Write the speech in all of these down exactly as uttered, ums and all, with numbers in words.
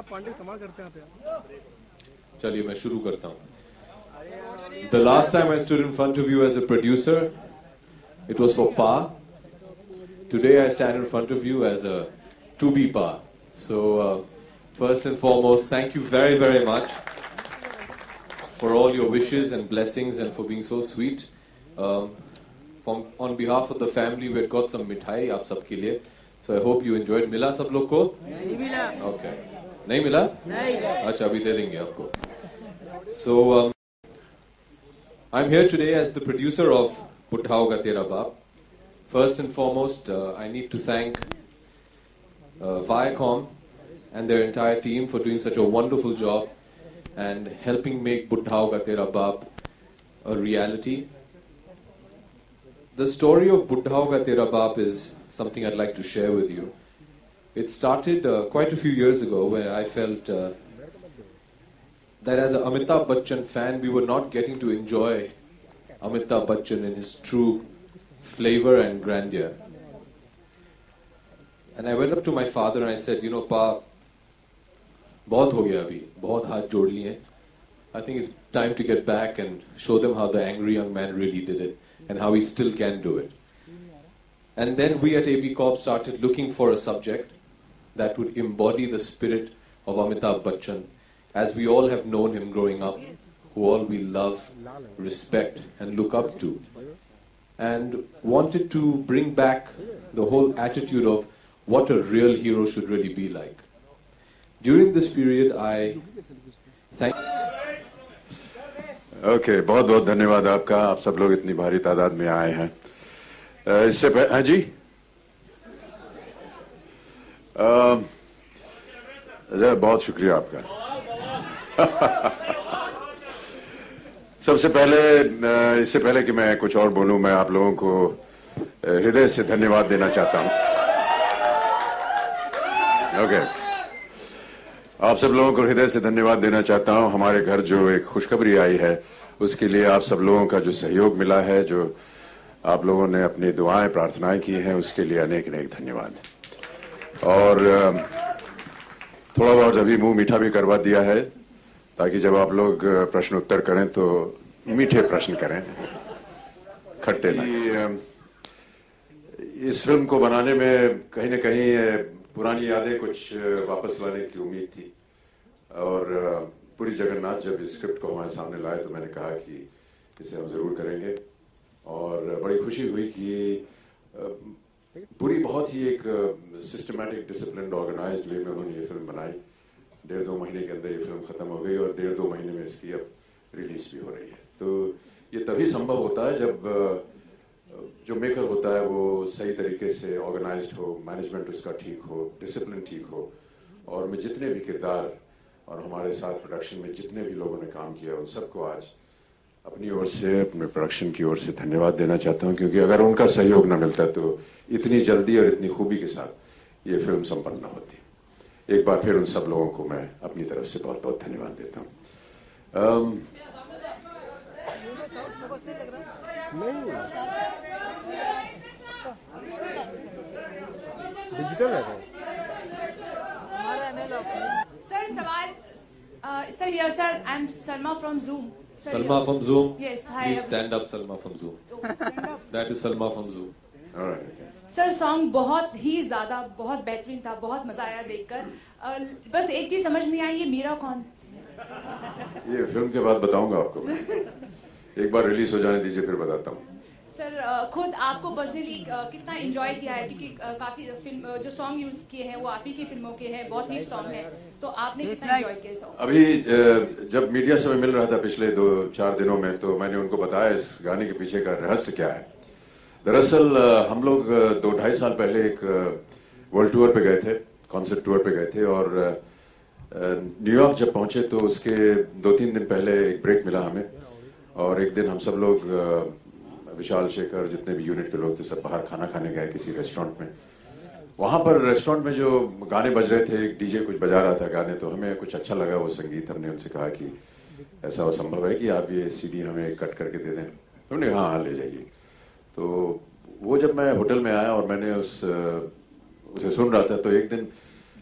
पांडे कमाल करते हैं। चलिए मैं शुरू करता हूँ. The last time I stood in front of you as a producer, it was for Pa. Today I stand in front of you as a to-be Pa. So uh, first and foremost, thank you very very much for all your wishes and blessings and for being so sweet. Um, from on behalf of the family, we've got some mithai aap sab ke liye. So I hope you enjoyed. Mila sab log ko? नहीं मिला. Okay. नहीं मिला? नहीं. अच्छा अभी दे देंगे आपको. So um, I'm here today as the producer of Buddhaoga Tera Baap. First and foremost, uh, I need to thank uh, Viacom and their entire team for doing such a wonderful job and helping make Buddhaoga Tera Baap a reality. The story of Buddhaoga Tera Baap is something I'd like to share with you. It started uh, quite a few years ago where I felt uh, that as an Amitabh Bachchan fan, we were not getting to enjoy Amitabh Bachchan in his true flavor and grandeur. And I went up to my father and I said, you know, Pa, बहुत हो गया अभी, बहुत हाथ जोड़ लिए. I think it's time to get back and show them how the angry young man really did it and how he still can do it. And then we at A B Corp started looking for a subject that would embody the spirit of Amitabh Bachchan, as we all have known him growing up, who all we love, respect, and look up to. And wanted to bring back the whole attitude of what a real hero should really be like. During this period, I thank... Okay, बहुत बहुत धन्यवाद आपका. आप सब लोग इतनी भारी तादाद में आए हैं. इससे पहले हाँ जी बहुत शुक्रिया आपका. सबसे पहले इससे पहले कि मैं कुछ और बोलूं, मैं आप लोगों को हृदय से धन्यवाद देना चाहता हूं. Okay okay. आप सब लोगों को हृदय से धन्यवाद देना चाहता हूं. हमारे घर जो एक खुशखबरी आई है उसके लिए आप सब लोगों का जो सहयोग मिला है, जो आप लोगों ने अपनी दुआएं प्रार्थनाएं की हैं, उसके लिए अनेक अनेक धन्यवाद. और थोड़ा बहुत अभी मुंह मीठा भी करवा दिया है ताकि जब आप लोग प्रश्न उत्तर करें तो मीठे प्रश्न करें, खट्टे नहीं. इस फिल्म को बनाने में कहीं न कहीं पुरानी यादें कुछ वापस लाने की उम्मीद थी और पूरी जगन्नाथ जब इस स्क्रिप्ट को हमारे सामने लाए तो मैंने कहा कि इसे हम ज़रूर करेंगे. और बड़ी खुशी हुई कि पूरी बहुत ही एक सिस्टमैटिक डिसिप्लिन ऑर्गेनाइज्ड वे में उन्होंने ये फिल्म बनाई. डेढ़ दो महीने के अंदर ये फिल्म ख़त्म हो गई और डेढ़ दो महीने में इसकी अब रिलीज भी हो रही है. तो ये तभी संभव होता है जब जो मेकर होता है वो सही तरीके से ऑर्गेनाइज्ड हो, मैनेजमेंट उसका ठीक हो, डिसिप्लिन ठीक हो. और मैं जितने भी किरदार और हमारे साथ प्रोडक्शन में जितने भी लोगों ने काम किया उन सबको आज अपनी ओर से, अपने प्रोडक्शन की ओर से धन्यवाद देना चाहता हूं, क्योंकि अगर उनका सहयोग न मिलता तो इतनी जल्दी और इतनी खूबी के साथ ये फिल्म संपन्न न होती. एक बार फिर उन सब लोगों को मैं अपनी तरफ से बहुत बहुत धन्यवाद देता हूं. um, सर सवाल sir here sir I am Salma from Zoom. Salma from Zoom? Yes, hi. Please stand up, Salma from Zoom. That is Salma from Zoom. all right, okay. Sir song बहुत ही ज्यादा बहुत बेहतरीन था, बहुत मजा आया देखकर. बस एक चीज समझ नहीं आई, ये मीरा कौन? ये फिल्म के बाद बताऊंगा आपको. एक बार रिलीज हो जाने दीजिए फिर बताता हूँ. सर खुद आपको पर्सनली कितना एंजॉय किया है, क्योंकि काफी फिल्म जो सॉन्ग यूज किए हैं वो आप ही की फिल्मों के हैं, बहुत हिट सॉन्ग है, तो आपने कितना एंजॉय किया सॉन्ग? अभी जब मीडिया से मैं मिल रहा था पिछले दो चार दिनों में तो मैंने उनको बताया इस गाने के पीछे का रहस्य क्या है. दरअसल हम लोग दो ढाई साल पहले एक वर्ल्ड टूर पे गए थे, कॉन्सर्ट टूर पे गए थे और न्यूयॉर्क जब पहुंचे तो उसके दो तीन दिन पहले एक ब्रेक मिला हमें. और एक दिन हम सब लोग विशाल शेखर जितने भी यूनिट के लोग थे सब बाहर खाना खाने गए किसी रेस्टोरेंट में. वहां पर रेस्टोरेंट में जो गाने बज रहे थे, एक डीजे कुछ बजा रहा था गाने, तो हमें कुछ अच्छा लगा वो संगीत. हमने उनसे कहा कि ऐसा संभव है कि आप ये सीडी हमें कट करके दे दें? उन्होंने हाँ हाँ ले जाइए. तो वो जब मैं होटल में आया और मैंने उस उसे सुन रहा था तो एक दिन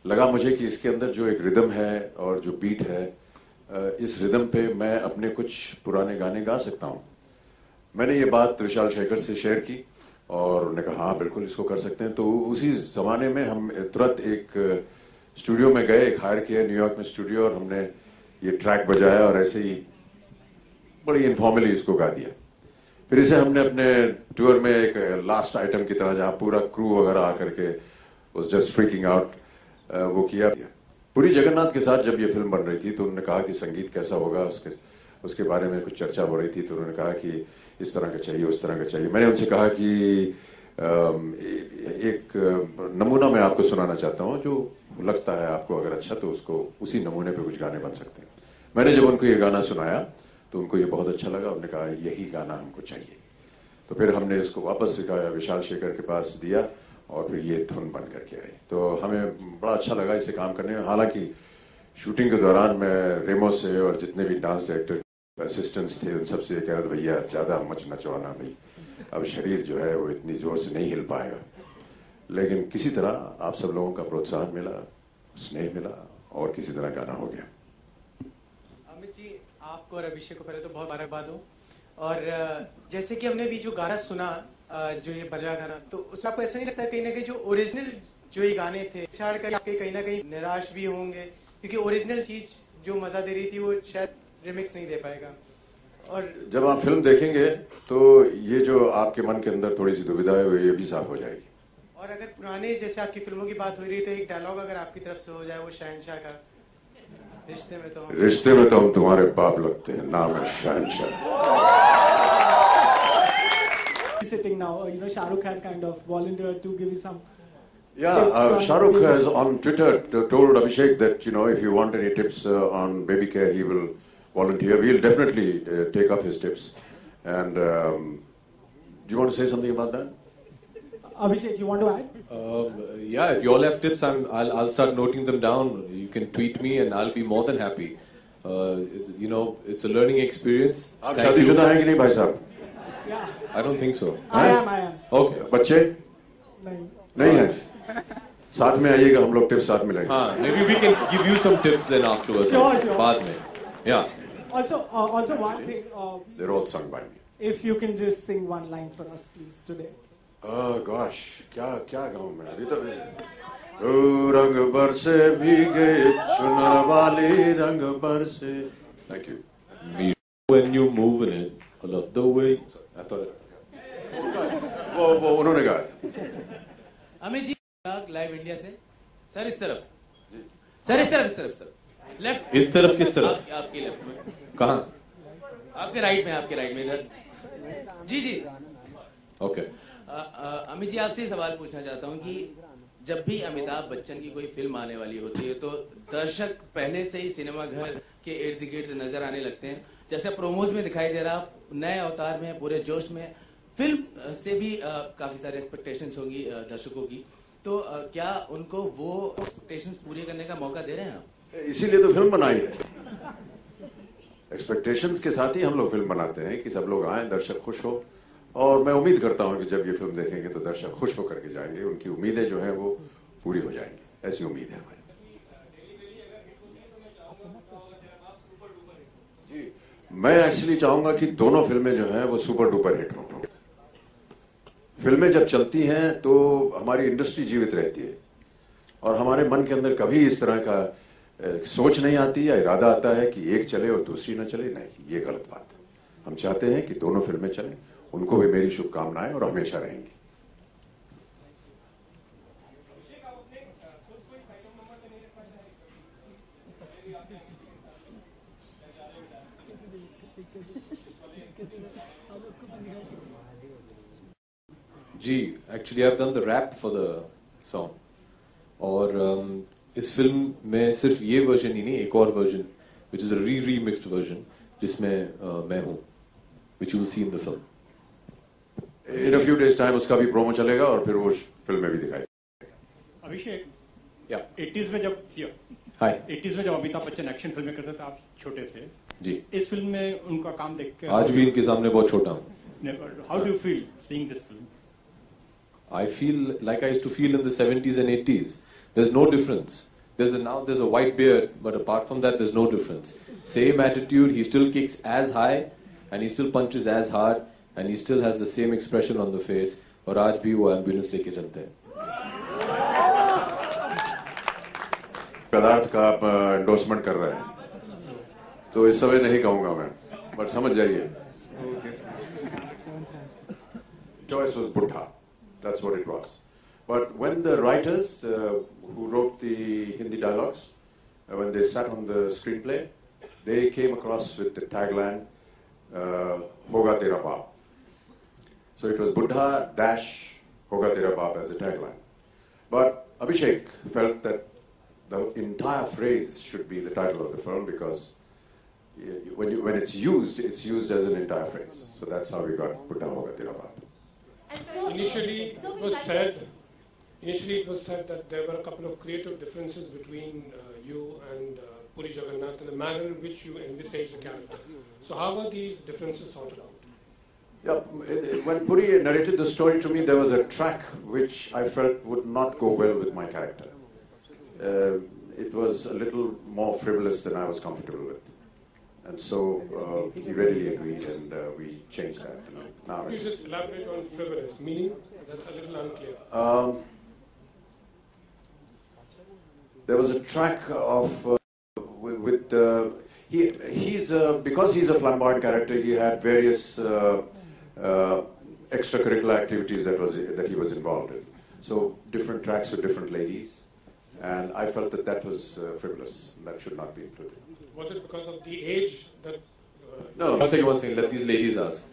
लगा मुझे कि इसके अंदर जो एक रिदम है और जो बीट है, इस रिदम पे मैं अपने कुछ पुराने गाने गा सकता हूँ। मैंने ये बात विशाल शेखर से शेयर की और उन्होंने कहा हाँ बिल्कुल इसको कर सकते हैं। तो उसी जमाने में हम तुरंत एक स्टूडियो में गए, एक हायर किया न्यूयॉर्क में स्टूडियो, और हमने ये ट्रैक बजाया और ऐसे ही बड़ी इनफॉर्मली इसको गा दिया। फिर इसे हमने अपने टूर में एक लास्ट आइटम की तरह, जहाँ पूरा क्रू वगैरह आकर के वाज जस्ट फ्रीकिंग आउट, वो किया। पूरी जगन्नाथ के साथ जब ये फिल्म बन रही थी तो उन्होंने कहा कि संगीत कैसा होगा, उसके उसके बारे में कुछ चर्चा हो रही थी। तो उन्होंने कहा कि इस तरह का चाहिए, उस तरह का चाहिए। मैंने उनसे कहा कि एक नमूना मैं आपको सुनाना चाहता हूँ, जो लगता है आपको अगर अच्छा तो उसको उसी नमूने पे कुछ गाने बन सकते हैं। मैंने जब उनको ये गाना सुनाया तो उनको ये बहुत अच्छा लगा। उन्होंने कहा यही गाना हमको चाहिए। तो फिर हमने इसको वापस विशाल शेखर के पास दिया और फिर ये धुन बन करके आई। तो हमें बड़ा अच्छा लगा इसे काम करने में। हालांकि शूटिंग के दौरान मैं रेमो से और जितने भी डांस डायरेक्टर असिस्टेंट्स थे उन सबसे कह रहा था भैया ज़्यादा मच नचवाना भाई, अब शरीर जो है वो इतनी जोर से नहीं हिल पाएगा। लेकिन किसी तरह आप सब लोगों का प्रोत्साहन मिला, स्नेह मिला और किसी तरह गाना हो गया। अमित जी, आपको और अभिषेक को पहले तो बहुत मुबारकबाद हो। और जैसे कि हमने भी जो गाना सुना, जो ये बजा गाना, तो उसमें आपको ऐसा नहीं लगता कहीं ना कहीं जो ओरिजिनल जो ये गाने थे छाड़ कर आपके कहीं ना कहीं निराश भी होंगे, क्योंकि ओरिजिनल चीज जो मजा दे रही थी वो शायद रिमिक्स नहीं दे पाएगा। और जब आप फिल्म देखेंगे तो ये जो आपके मन के अंदर थोड़ी सी दुविधा है वो ये भी साफ हो जाएगी। और अगर पुराने जैसे आपकी फिल्मों की बात हो रही है तो एक डायलॉग अगर आपकी तरफ से हो जाए वो शहनशाह का, रिश्ते में तो हम रिश्ते में तो हम तुम्हारे बाप लगते हैं, नाम है शहनशाह। Sitting now, you know, Shah Rukh has kind of volunteered to give you some. Yeah, uh, Shah Rukh has on Twitter told Abhishek that, you know, if you want any tips uh, on baby care, he will volunteer. We'll definitely uh, take up his tips. And um, do you want to say something about that? Abhishek, you want to add? Um, yeah, if you all have tips, I'm, I'll, I'll start noting them down. You can tweet me and I'll be more than happy. Uh, it, you know, it's a learning experience. आप शादीशुदा हैं कि नहीं भाई साहब? Yeah. I don't think so. I am, I am. Okay. बच्चे? नहीं. नहीं है? साथ में आइएगा, हम लोग टिप्स साथ में लेंगे। हाँ, maybe we can give you some tips then afterwards. Sure, sure. बाद में. Yeah. Also, uh, also one thing. Uh, They're all sung by me. If you can just sing one line for us, please, today. Oh gosh, क्या क्या गाऊं मैं अभी तो ओ रंग बरसे भीगे चुनर वाली रंग बरसे। Thank you. When you move in it, I love the way. I thought it. वो वो उन्होंने गाया था। अमित जी लाइव इंडिया से सर, इस तरफ सर, इस तरफ इस तरफ सर, लेफ्ट। इस तरफ किस तरफ? आप, आपके लेफ्ट में। कहाँ? आपके राइट में, आपके राइट में इधर। जी जी। ओके। अमित जी, आपसे सवाल पूछना चाहता हूँ कि जब भी अमिताभ बच्चन की कोई फिल्म आने वाली होती है तो दर्शक पहले से ही सिनेमा घर के इर्द गिर्द नजर आने लगते हैं। जैसे प्रोमोज में दिखाई दे रहा, आप नए अवतार में, पूरे जोश में, फिल्म से भी आ, काफी सारे एक्सपेक्टेशंस होंगी दर्शकों की, तो आ, क्या उनको वो एक्सपेक्टेशंस पूरी करने का मौका दे रहे हैं आप? इसीलिए तो फिल्म बनाई है। एक्सपेक्टेशंस के साथ ही हम लोग फिल्म बनाते हैं कि सब लोग आए, दर्शक खुश हो। और मैं उम्मीद करता हूं कि जब ये फिल्म देखेंगे तो दर्शक खुश होकर के जाएंगे, उनकी उम्मीदें जो हैं वो पूरी हो जाएंगी, ऐसी उम्मीद है हमारी। जी, मैं एक्चुअली चाहूंगा कि दोनों फिल्में जो हैं वो सुपर डुपर हिट हों। फिल्में जब चलती हैं तो हमारी इंडस्ट्री जीवित रहती है और हमारे मन के अंदर कभी इस तरह का सोच नहीं आती या इरादा आता है कि एक चले और दूसरी न चले। नहीं, ये गलत बात है। हम चाहते हैं कि दोनों फिल्में चलें। उनको भी मेरी शुभकामनाएं और हमेशा रहेंगी। जी, actually I have done the rap for the song और um, इस फिल्म में सिर्फ ये वर्जन ही नहीं, एक और वर्जन विच इज अ री रीमिक्स्ड वर्जन जिसमें uh, मैं हूँ, which you will see in the film. In a few days time उसका भी प्रोमो चलेगा और फिर वो फिल्म में भी दिखाई। अभिषेक, या एटीज़ में जब हियर हाय एटीज़ में जब अमिताभ बच्चन एक्शन फिल्में करते थे, आप छोटे थे जी। इस फिल्म में उनका काम देख के आज भी इनके सामने बहुत छोटा हूँ। How do you feel seeing this film? I feel like I used to feel in the seventies and eighties. There's no difference. There's a, now there's a white beard, but apart from that, there's no difference. Same attitude, he still kicks as high, and he still punches as hard, and he still has the same expression on the face. और आज भी वो ambulance लेके चलते हैं. पदार्थ का आप एंडोर्समेंट कर रहे हैं, तो इस समय नहीं कहूंगा मैं, बट समझ जाइए. Choice was Buddha. That's what it was. But when the writers uh, who wrote the Hindi dialogues, uh, when they sat on the screenplay, they came across with the tagline, uh, Hoga Tera Baap. So it was Buddha dash Hoga Tera Baap as a tagline. But Abhishek felt that the entire phrase should be the title of the film because when, you, when it's used, it's used as an entire phrase. So that's how we got Buddha Hoga Tera Baap. So, initially, so it was said. Initially, it was said that there were a couple of creative differences between uh, you and uh, Puri Jagannath and the manner in which you envisaged the character. So, how were these differences sorted out? Yeah, when Puri narrated the story to me, there was a track which I felt would not go well with my character. Uh, it was a little more frivolous than I was comfortable with. And so uh, he readily agreed, and uh, we changed that. You know. Now Could you just elaborate on frivolous, meaning? That's a little unclear. Um, there was a track of uh, with, with uh, he he's uh, because he's a flamboyant character. He had various uh, uh, extracurricular activities that was that he was involved in. So different tracks with different ladies, and I felt that that was uh, frivolous. That should not be included. Was it because of the age that? Uh, no, one second, one second. Let these ladies ask.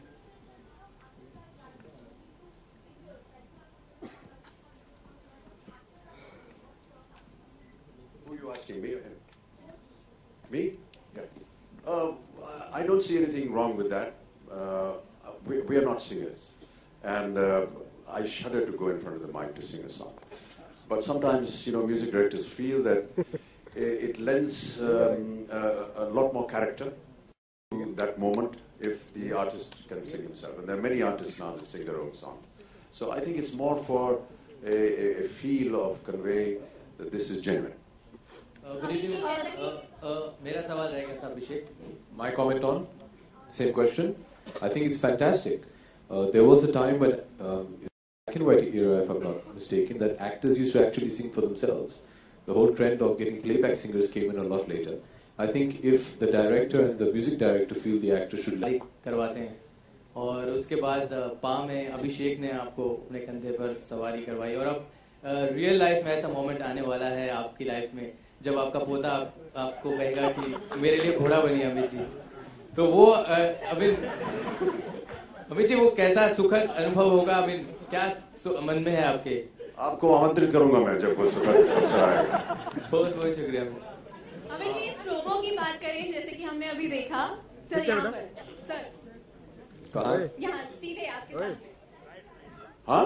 Who are you asking, me or him? Me? Yeah. Uh, I don't see anything wrong with that. Uh, we, we are not singers, and uh, I shudder to go in front of the mic to sing a song. But sometimes, you know, music directors feel that it lends um, a, a lot more character to that moment if the artist can sing himself. And there are many artists now that sing their own song. So I think it's more for a, a feel of conveying that this is genuine. Good evening. मेरा सवाल रहेगा था अभिषेक. My comment on same question. I think it's fantastic. Uh, there was a time when um, black and white era, if I'm not mistaken, that actors used to actually sing for themselves. The whole trend of getting playback singers came in a lot later. I think if the director and the music director feel the actor should like करवाते हैं और उसके बाद पा में अभिषेक ने आपको अपने कंधे पर सवारी करवाई और अब रियल लाइफ में ऐसा मोमेंट आने वाला है आपकी लाइफ में जब आपका पोता आप, आपको कहेगा कि मेरे लिए घोड़ा बनी अमित जी तो वो अभी अमित जी वो कैसा सुखद अनुभव होगा अभी क्या मन में है आपके आपको आमंत्रित करूंगा मैं जब वो सुखद अवसर आएगा. बहुत बहुत शुक्रिया अमित जी. इस प्रोमो की बात करें जैसे कि हमने अभी देखा सर यहाँ पर सर कहाँ यहाँ सीधे आपके सामने. हाँ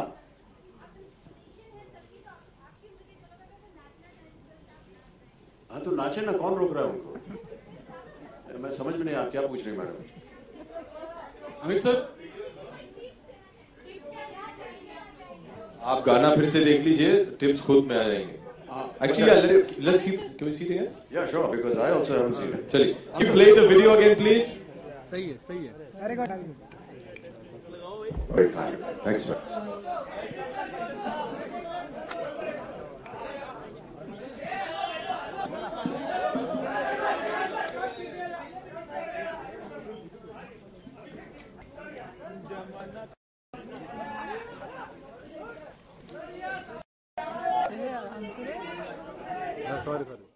हाँ तो नाचे ना कौन रोक रहा है उनको. मैं समझ में नहीं आप क्या पूछ रही मैडम. अमित सर आप गाना फिर से देख लीजिए टिप्स खुद में आ जाएंगे. Actually, yeah, let, let's see. Can we see it again? Yeah, sure. Because I also haven't seen it. चलिए. Can you play the video again, please? सही है, सही है. Very good. Very kind. Thanks, sir. sorry, sorry.